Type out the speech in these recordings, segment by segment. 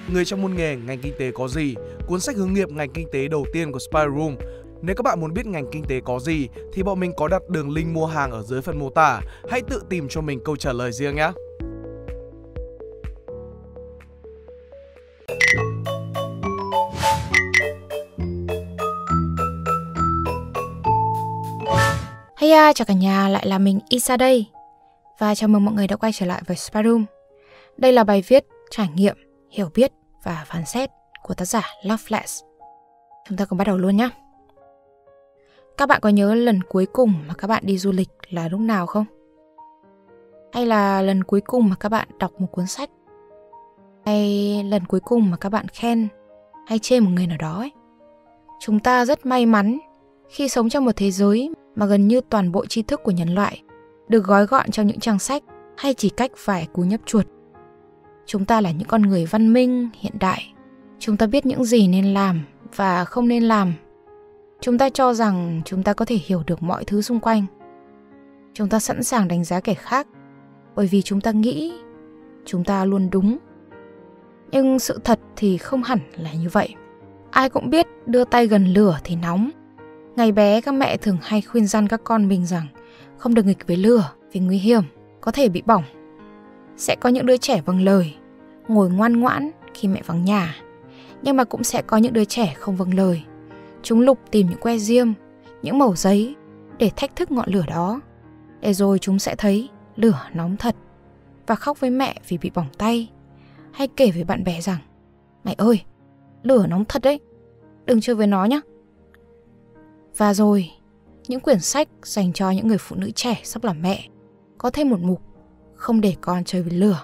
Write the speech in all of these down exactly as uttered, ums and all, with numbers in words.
Người trong môn nghề ngành kinh tế có gì, cuốn sách hướng nghiệp ngành kinh tế đầu tiên của Spy Room. Nếu các bạn muốn biết ngành kinh tế có gì thì bọn mình có đặt đường link mua hàng ở dưới phần mô tả. Hãy tự tìm cho mình câu trả lời riêng nhé. Hey à, chào cả nhà, lại là mình Isa đây. Và chào mừng mọi người đã quay trở lại với Spy Room. Đây là bài viết trải nghiệm, hiểu biết và phán xét của tác giả Loveless. Chúng ta cùng bắt đầu luôn nhé. Các bạn có nhớ lần cuối cùng mà các bạn đi du lịch là lúc nào không? Hay là lần cuối cùng mà các bạn đọc một cuốn sách? Hay lần cuối cùng mà các bạn khen hay chê một người nào đó ấy? Chúng ta rất may mắn khi sống trong một thế giới mà gần như toàn bộ tri thức của nhân loại được gói gọn trong những trang sách hay chỉ cách vài cú nhấp chuột. Chúng ta là những con người văn minh, hiện đại. Chúng ta biết những gì nên làm và không nên làm. Chúng ta cho rằng chúng ta có thể hiểu được mọi thứ xung quanh. Chúng ta sẵn sàng đánh giá kẻ khác bởi vì chúng ta nghĩ chúng ta luôn đúng. Nhưng sự thật thì không hẳn là như vậy. Ai cũng biết đưa tay gần lửa thì nóng. Ngày bé các mẹ thường hay khuyên răn các con mình rằng không được nghịch với lửa vì nguy hiểm, có thể bị bỏng. Sẽ có những đứa trẻ vâng lời, ngồi ngoan ngoãn khi mẹ vắng nhà. Nhưng mà cũng sẽ có những đứa trẻ không vâng lời. Chúng lục tìm những que diêm, những mẩu giấy để thách thức ngọn lửa đó. Để rồi chúng sẽ thấy lửa nóng thật và khóc với mẹ vì bị bỏng tay. Hay kể với bạn bè rằng: mày ơi, lửa nóng thật đấy, đừng chơi với nó nhé. Và rồi, những quyển sách dành cho những người phụ nữ trẻ sắp làm mẹ có thêm một mục: không để con chơi với lửa.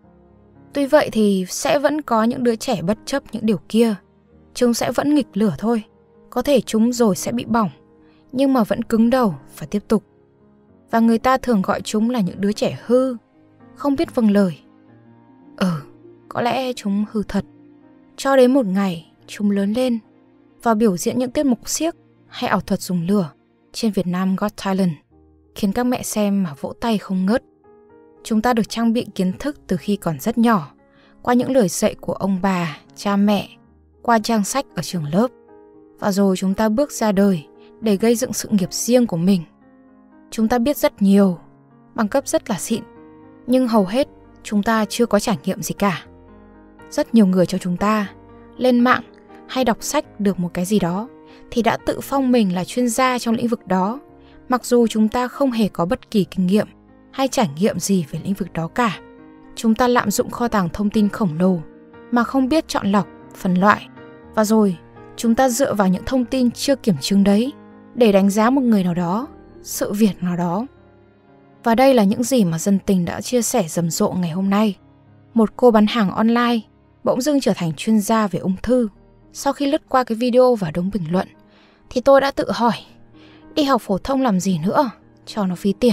Tuy vậy thì sẽ vẫn có những đứa trẻ bất chấp những điều kia. Chúng sẽ vẫn nghịch lửa thôi. Có thể chúng rồi sẽ bị bỏng, nhưng mà vẫn cứng đầu và tiếp tục. Và người ta thường gọi chúng là những đứa trẻ hư, không biết vâng lời. Ừ, có lẽ chúng hư thật. Cho đến một ngày chúng lớn lên và biểu diễn những tiết mục xiếc hay ảo thuật dùng lửa trên Việt Nam Got Talent, khiến các mẹ xem mà vỗ tay không ngớt. Chúng ta được trang bị kiến thức từ khi còn rất nhỏ, qua những lời dạy của ông bà, cha mẹ, qua trang sách ở trường lớp. Và rồi chúng ta bước ra đời để gây dựng sự nghiệp riêng của mình. Chúng ta biết rất nhiều, bằng cấp rất là xịn, nhưng hầu hết chúng ta chưa có trải nghiệm gì cả. Rất nhiều người trong chúng ta lên mạng hay đọc sách được một cái gì đó thì đã tự phong mình là chuyên gia trong lĩnh vực đó, mặc dù chúng ta không hề có bất kỳ kinh nghiệm hay trải nghiệm gì về lĩnh vực đó cả. Chúng ta lạm dụng kho tàng thông tin khổng lồ mà không biết chọn lọc, phân loại. Và rồi chúng ta dựa vào những thông tin chưa kiểm chứng đấy để đánh giá một người nào đó, sự việc nào đó. Và đây là những gì mà Dân Tình đã chia sẻ rầm rộ ngày hôm nay. Một cô bán hàng online bỗng dưng trở thành chuyên gia về ung thư. Sau khi lướt qua cái video và đống bình luận thì tôi đã tự hỏi, đi học phổ thông làm gì nữa, cho nó phí tiền.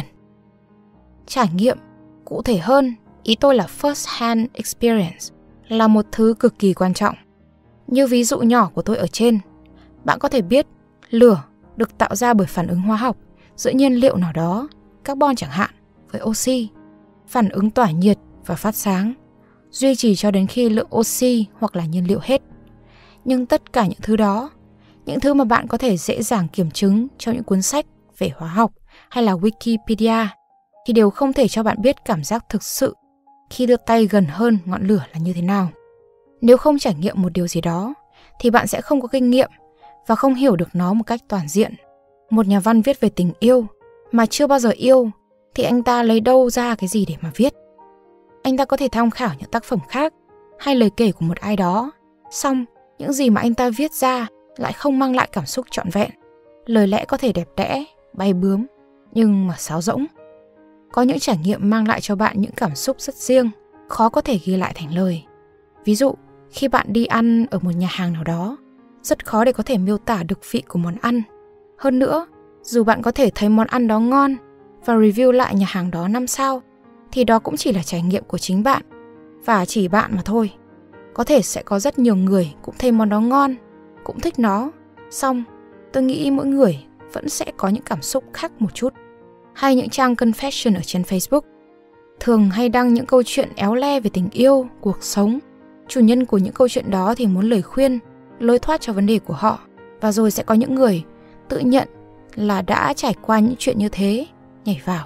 Trải nghiệm, cụ thể hơn, ý tôi là first hand experience, là một thứ cực kỳ quan trọng. Như ví dụ nhỏ của tôi ở trên, bạn có thể biết lửa được tạo ra bởi phản ứng hóa học giữa nhiên liệu nào đó, carbon chẳng hạn, với oxy, phản ứng tỏa nhiệt và phát sáng, duy trì cho đến khi lượng oxy hoặc là nhiên liệu hết. Nhưng tất cả những thứ đó, những thứ mà bạn có thể dễ dàng kiểm chứng trong những cuốn sách về hóa học hay là Wikipedia, thì đều không thể cho bạn biết cảm giác thực sự khi đưa tay gần hơn ngọn lửa là như thế nào. Nếu không trải nghiệm một điều gì đó, thì bạn sẽ không có kinh nghiệm và không hiểu được nó một cách toàn diện. Một nhà văn viết về tình yêu mà chưa bao giờ yêu, thì anh ta lấy đâu ra cái gì để mà viết? Anh ta có thể tham khảo những tác phẩm khác hay lời kể của một ai đó, song những gì mà anh ta viết ra lại không mang lại cảm xúc trọn vẹn. Lời lẽ có thể đẹp đẽ, bay bướm, nhưng mà sáo rỗng. Có những trải nghiệm mang lại cho bạn những cảm xúc rất riêng, khó có thể ghi lại thành lời. Ví dụ, khi bạn đi ăn ở một nhà hàng nào đó, rất khó để có thể miêu tả được vị của món ăn. Hơn nữa, dù bạn có thể thấy món ăn đó ngon và review lại nhà hàng đó năm sao, thì đó cũng chỉ là trải nghiệm của chính bạn và chỉ bạn mà thôi. Có thể sẽ có rất nhiều người cũng thấy món đó ngon, cũng thích nó, song tôi nghĩ mỗi người vẫn sẽ có những cảm xúc khác một chút. Hay những trang confession ở trên Facebook thường hay đăng những câu chuyện éo le về tình yêu, cuộc sống, Chủ nhân của những câu chuyện đó thì muốn lời khuyên, lối thoát cho vấn đề của họ. Và rồi sẽ có những người tự nhận là đã trải qua những chuyện như thế, nhảy vào.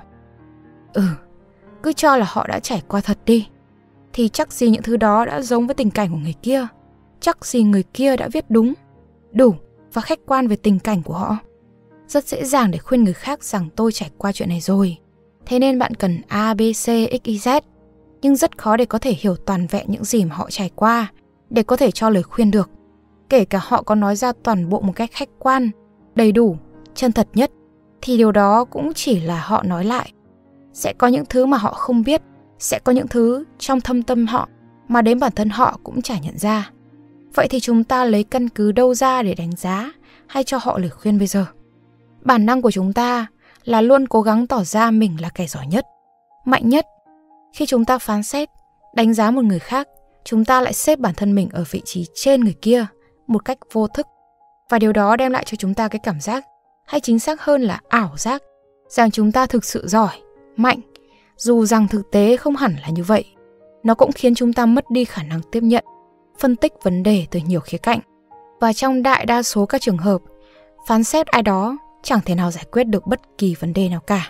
Ừ, cứ cho là họ đã trải qua thật đi. Thì chắc gì những thứ đó đã giống với tình cảnh của người kia. Chắc gì người kia đã viết đúng, đủ và khách quan về tình cảnh của họ. Rất dễ dàng để khuyên người khác rằng tôi trải qua chuyện này rồi, thế nên bạn cần A, B, C, X, Y, Z. Nhưng rất khó để có thể hiểu toàn vẹn những gì mà họ trải qua, để có thể cho lời khuyên được. Kể cả họ có nói ra toàn bộ một cách khách quan, đầy đủ, chân thật nhất, thì điều đó cũng chỉ là họ nói lại. Sẽ có những thứ mà họ không biết, sẽ có những thứ trong thâm tâm họ mà đến bản thân họ cũng chả nhận ra. Vậy thì chúng ta lấy căn cứ đâu ra để đánh giá hay cho họ lời khuyên bây giờ? Bản năng của chúng ta là luôn cố gắng tỏ ra mình là kẻ giỏi nhất, mạnh nhất. Khi chúng ta phán xét, đánh giá một người khác, chúng ta lại xếp bản thân mình ở vị trí trên người kia một cách vô thức. Và điều đó đem lại cho chúng ta cái cảm giác, hay chính xác hơn là ảo giác, rằng chúng ta thực sự giỏi, mạnh, dù rằng thực tế không hẳn là như vậy. Nó cũng khiến chúng ta mất đi khả năng tiếp nhận, phân tích vấn đề từ nhiều khía cạnh. Và trong đại đa số các trường hợp, phán xét ai đó chẳng thể nào giải quyết được bất kỳ vấn đề nào cả.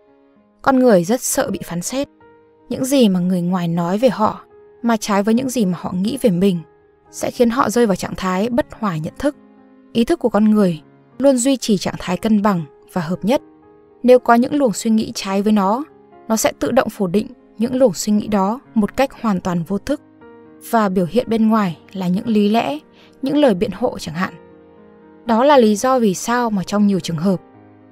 Con người rất sợ bị phán xét. Những gì mà người ngoài nói về họ mà trái với những gì mà họ nghĩ về mình sẽ khiến họ rơi vào trạng thái bất hòa nhận thức. Ý thức của con người luôn duy trì trạng thái cân bằng và hợp nhất. Nếu có những luồng suy nghĩ trái với nó, nó sẽ tự động phủ định những luồng suy nghĩ đó một cách hoàn toàn vô thức và biểu hiện bên ngoài là những lý lẽ, những lời biện hộ chẳng hạn. Đó là lý do vì sao mà trong nhiều trường hợp,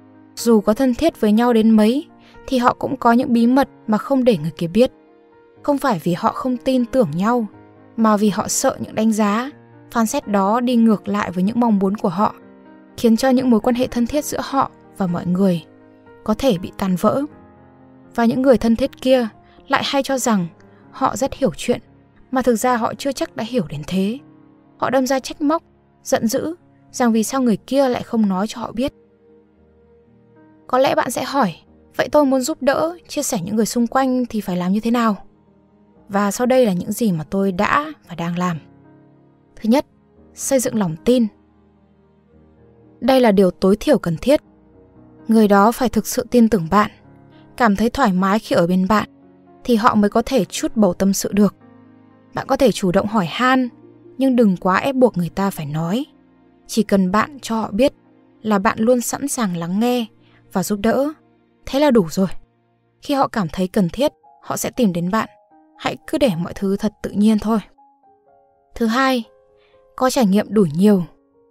dù có thân thiết với nhau đến mấy, thì họ cũng có những bí mật mà không để người kia biết. Không phải vì họ không tin tưởng nhau, mà vì họ sợ những đánh giá, phán xét đó đi ngược lại với những mong muốn của họ, khiến cho những mối quan hệ thân thiết giữa họ và mọi người có thể bị tan vỡ. Và những người thân thiết kia lại hay cho rằng họ rất hiểu chuyện, mà thực ra họ chưa chắc đã hiểu đến thế. Họ đâm ra trách móc, giận dữ rằng vì sao người kia lại không nói cho họ biết. Có lẽ bạn sẽ hỏi, vậy tôi muốn giúp đỡ, chia sẻ những người xung quanh thì phải làm như thế nào? Và sau đây là những gì mà tôi đã và đang làm. Thứ nhất, xây dựng lòng tin. Đây là điều tối thiểu cần thiết. Người đó phải thực sự tin tưởng bạn, cảm thấy thoải mái khi ở bên bạn, thì họ mới có thể trút bầu tâm sự được. Bạn có thể chủ động hỏi han, nhưng đừng quá ép buộc người ta phải nói. Chỉ cần bạn cho họ biết là bạn luôn sẵn sàng lắng nghe và giúp đỡ, thế là đủ rồi. Khi họ cảm thấy cần thiết, họ sẽ tìm đến bạn. Hãy cứ để mọi thứ thật tự nhiên thôi. Thứ hai, có trải nghiệm đủ nhiều.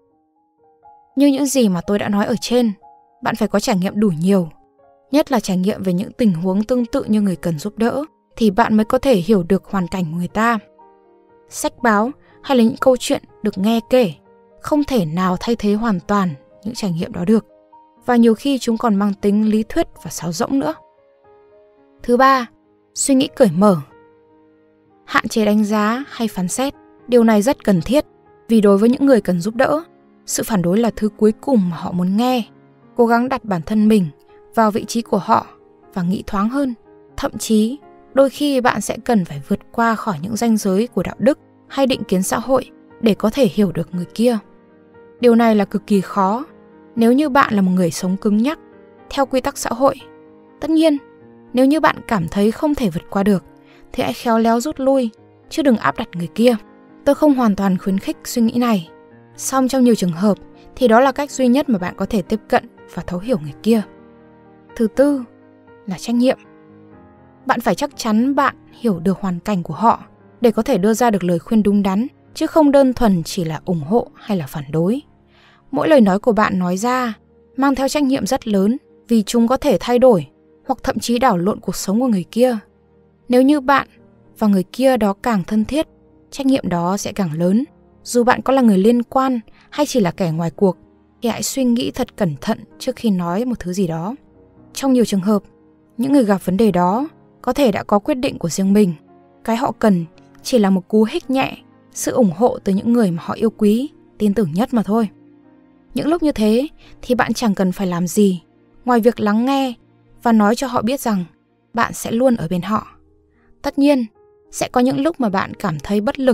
Như những gì mà tôi đã nói ở trên, bạn phải có trải nghiệm đủ nhiều, nhất là trải nghiệm về những tình huống tương tự như người cần giúp đỡ, thì bạn mới có thể hiểu được hoàn cảnh của người ta. Sách báo hay là những câu chuyện được nghe kể không thể nào thay thế hoàn toàn những trải nghiệm đó được, và nhiều khi chúng còn mang tính lý thuyết và sáo rỗng nữa. Thứ ba, suy nghĩ cởi mở. Hạn chế đánh giá hay phán xét. Điều này rất cần thiết, vì đối với những người cần giúp đỡ, sự phản đối là thứ cuối cùng mà họ muốn nghe. Cố gắng đặt bản thân mình vào vị trí của họ và nghĩ thoáng hơn. Thậm chí, đôi khi bạn sẽ cần phải vượt qua khỏi những ranh giới của đạo đức hay định kiến xã hội để có thể hiểu được người kia. Điều này là cực kỳ khó nếu như bạn là một người sống cứng nhắc theo quy tắc xã hội. Tất nhiên, nếu như bạn cảm thấy không thể vượt qua được, thì hãy khéo léo rút lui, chứ đừng áp đặt người kia. Tôi không hoàn toàn khuyến khích suy nghĩ này, song trong nhiều trường hợp thì đó là cách duy nhất mà bạn có thể tiếp cận và thấu hiểu người kia. Thứ tư là trách nhiệm. Bạn phải chắc chắn bạn hiểu được hoàn cảnh của họ để có thể đưa ra được lời khuyên đúng đắn, chứ không đơn thuần chỉ là ủng hộ hay là phản đối. Mỗi lời nói của bạn nói ra mang theo trách nhiệm rất lớn, vì chúng có thể thay đổi hoặc thậm chí đảo lộn cuộc sống của người kia. Nếu như bạn và người kia đó càng thân thiết, trách nhiệm đó sẽ càng lớn. Dù bạn có là người liên quan hay chỉ là kẻ ngoài cuộc, thì hãy suy nghĩ thật cẩn thận trước khi nói một thứ gì đó. Trong nhiều trường hợp, những người gặp vấn đề đó có thể đã có quyết định của riêng mình. Cái họ cần chỉ là một cú hích nhẹ, sự ủng hộ từ những người mà họ yêu quý, tin tưởng nhất mà thôi. Những lúc như thế thì bạn chẳng cần phải làm gì ngoài việc lắng nghe và nói cho họ biết rằng bạn sẽ luôn ở bên họ. Tất nhiên, sẽ có những lúc mà bạn cảm thấy bất lực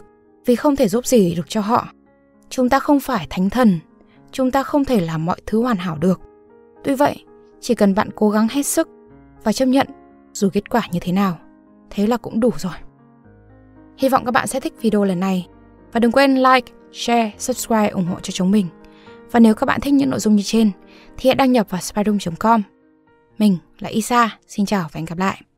vì không thể giúp gì được cho họ. Chúng ta không phải thánh thần, chúng ta không thể làm mọi thứ hoàn hảo được. Tuy vậy, chỉ cần bạn cố gắng hết sức và chấp nhận dù kết quả như thế nào, thế là cũng đủ rồi. Hy vọng các bạn sẽ thích video lần này. Và đừng quên like, share, subscribe ủng hộ cho chúng mình. Và nếu các bạn thích những nội dung như trên thì hãy đăng nhập vào spyroom chấm com. Mình là Isa, xin chào và hẹn gặp lại.